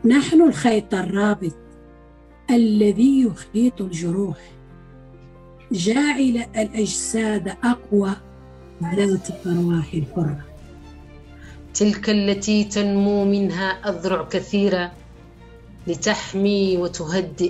نحن الخيط الرابط الذي يخيط الجروح، جاعل الأجساد أقوى ذات الأرواح الحرة. تلك التي تنمو منها أذرع كثيرة لتحمي وتهدئ،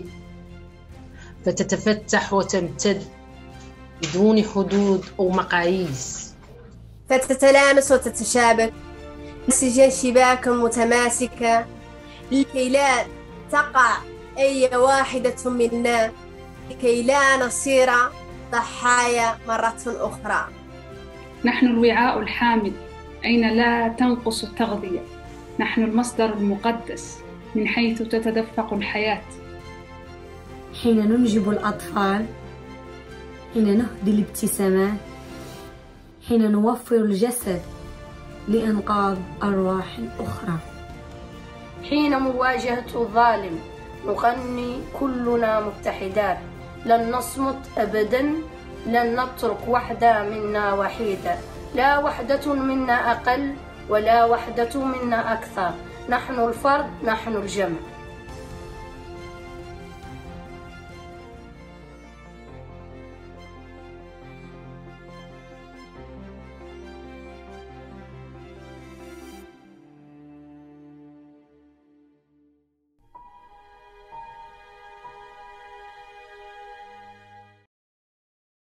فتتفتح وتمتد بدون حدود أو مقاييس، فتتلامس وتتشابك نسجا شباكا متماسكة لكي لا تقع أي واحدة منا، لكي لا نصير ضحايا مرة أخرى. نحن الوعاء الحامل أين لا تنقص التغذية، نحن المصدر المقدس من حيث تتدفق الحياة. حين ننجب الأطفال، حين نهدي الابتسامات، حين نوفر الجسد لإنقاذ أرواح أخرى، حين مواجهة الظالم نغني كلنا متحدات، لن نصمت أبدا، لن نترك وحدة منا وحيدة، لا وحدة منا أقل ولا وحدة منا أكثر، نحن الفرد، نحن الجمع.